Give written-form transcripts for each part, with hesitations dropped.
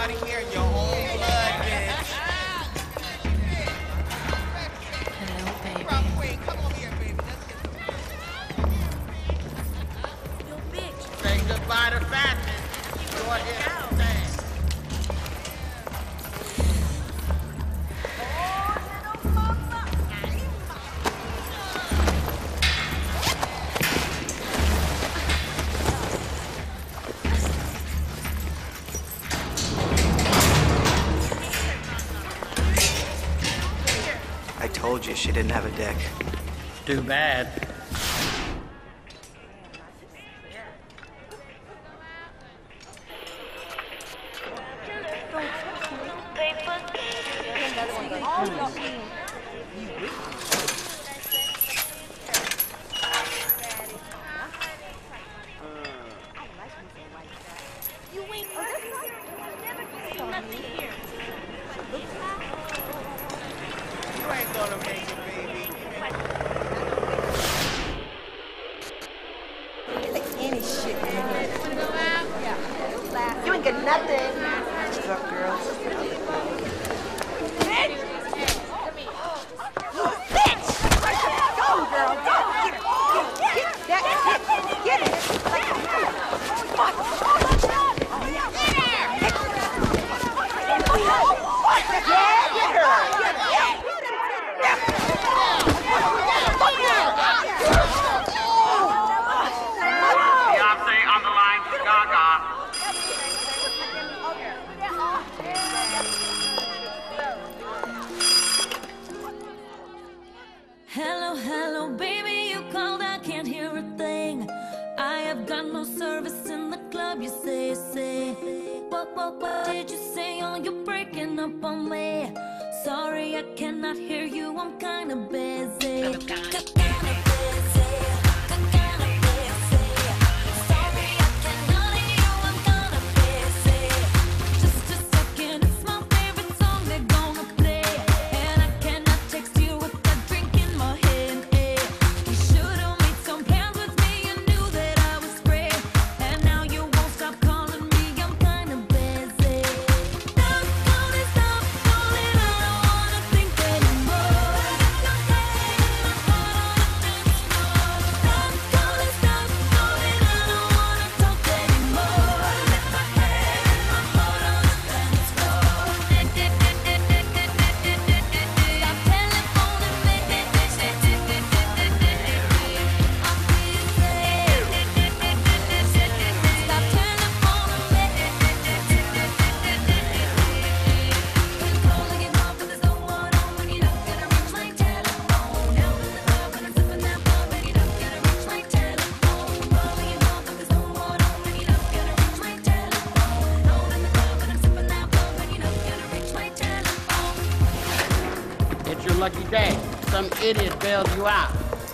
out of here in your own blood, bitch. Hello, baby. Queen, come over here, baby. Let's get Yo, bitch. say goodbye to fatness. Go ahead. I told you she didn't have a dick. Too bad. You ain't gonna make it, baby. Any shit, man. You ain't got nothing. What's up, girls? Bitch! Go, girl, go! Get it! Get it! Fuck! Yeah, get her! Beyonce on the line for Gaga. Hello, hello, baby, you called, I can't hear a thing. I have got no service in the club, you say. What did you say? Oh, you're breaking up on me. Sorry, I cannot hear you, I'm kinda busy. It's your lucky day. Some idiot bailed you out.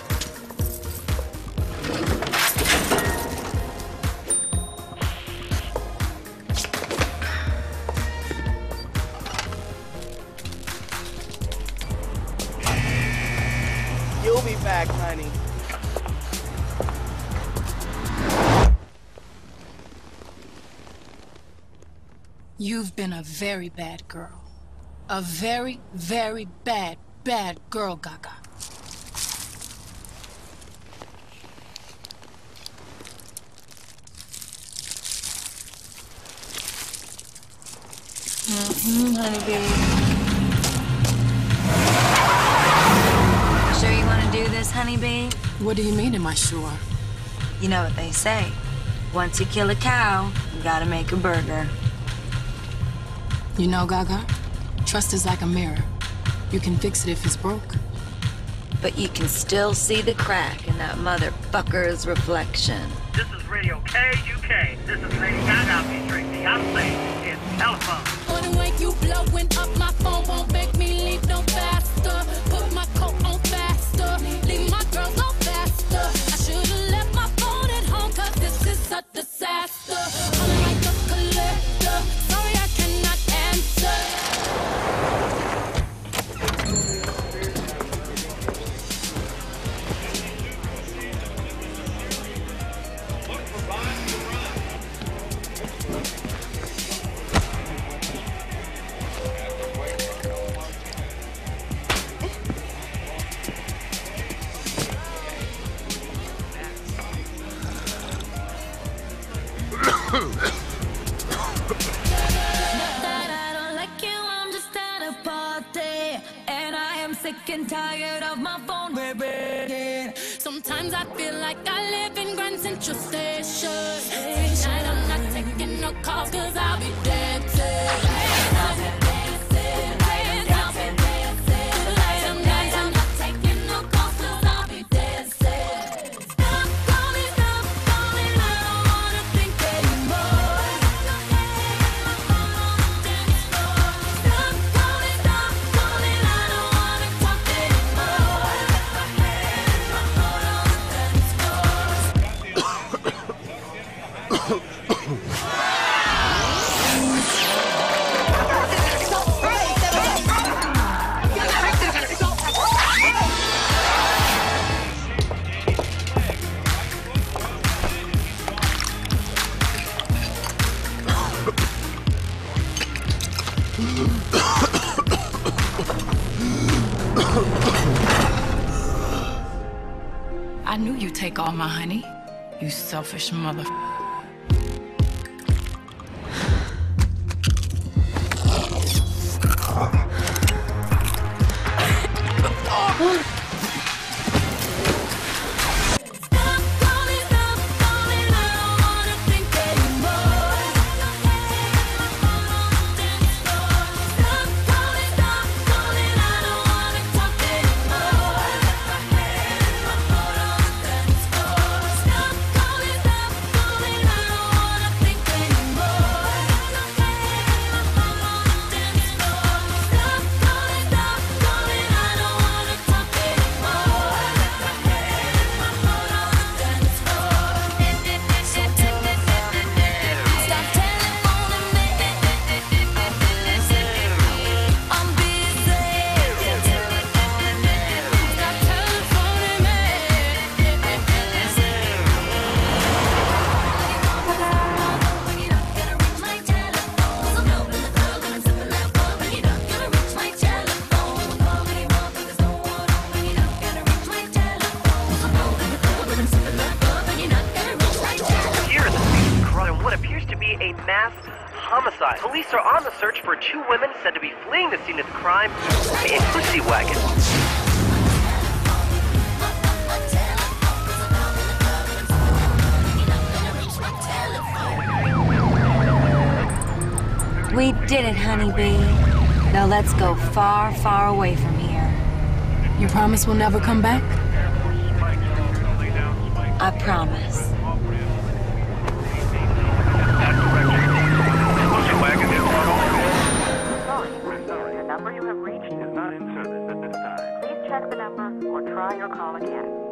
You'll be back, honey. You've been a very bad girl. A very, very bad girl, Gaga. Honeybee. Sure you want to do this, Honeybee? What do you mean, am I sure? You know what they say. Once you kill a cow, you gotta make a burger. You know, Gaga, trust is like a mirror. You can fix it if it's broke. But you can still see the crack in that motherfucker's reflection. This is Radio KUK. This is Lady Gaga featuring Beyonce in Telephone. On the way you blowing up, my phone won't make me leave no faster. Put my coat on faster, leave my girls on faster. I should've left my phone at home, cause this is a disaster. I'm like a collector, sorry I cannot answer. sick and tired of my phone ringing. Sometimes I feel like I live in Grand Central Station. Tonight I'm not taking no calls cause I'll be dancing. I knew you'd take all my honey, you selfish mother. Homicide. Police are on the search for two women said to be fleeing the scene of the crime in Pussy Wagon. We did it, honeybee. Now let's go far, far away from here. You promise we'll never come back? I promise. The number you have reached is not in service at this time. Please check the number or try your call again.